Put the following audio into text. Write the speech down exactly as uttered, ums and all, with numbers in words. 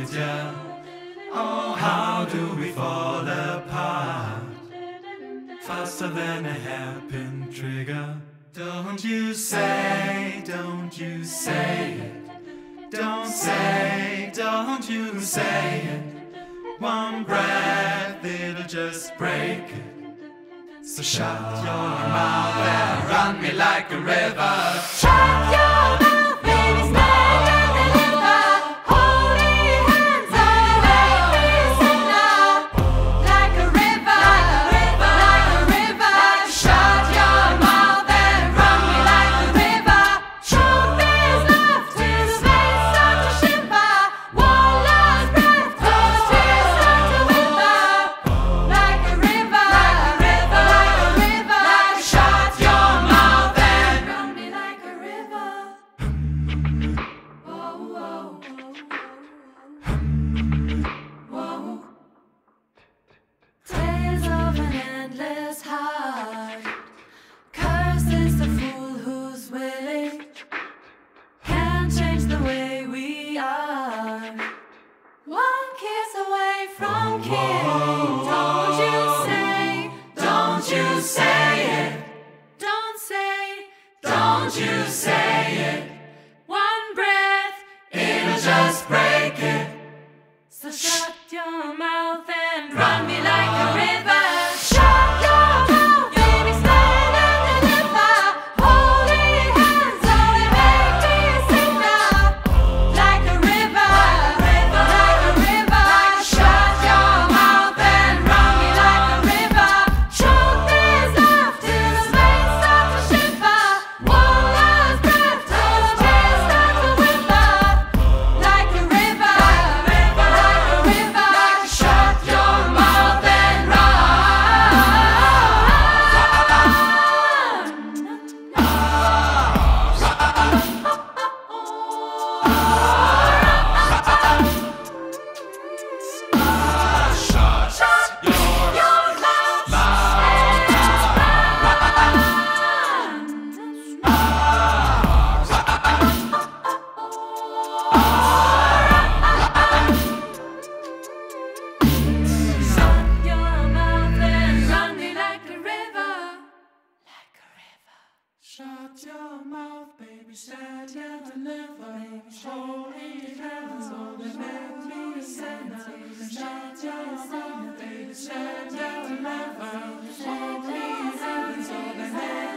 ya. Oh, how do we fall apart, faster than a hairpin trigger. Don't you say, don't you say it. Don't say, don't you say it. One breath, it'll just break it. So shut your mouth and run me like a river. Shut your mouth, baby, stand and deliver. Holy hands on your make me sinner. Like a river, like a river. Shut your mouth and run me like a river. Truth is left till the veins start to shiver. One last breath till the tears start to wither. Like a river, like a river. Shut your mouth and run me like a river. Whoa, whoa, whoa. Tales of an endless heart. Cursed is the fool who's willing. Can't change the way we are. One kiss away from killing. Don't you say, don't you say it. Don't say, don't you say it. One breath, it'll just break it. So shut your mouth and run me like a river. Shut your mouth, baby, stand and deliver. Holy hands only make me sinner. Like a river, like a river. Shut your mouth and run me like a river. Truth is left till the veins start to shiver. One last breath till the tears start to wither. Like a river, like a river. Shut your mouth and run. Shut your mouth Shut your mouth and run me like a river. Like a river. Shut your mouth, baby, stand and deliver. Holy hands on the make me a sinner. Shut your mouth, baby, stand and deliver. Holy hands on the make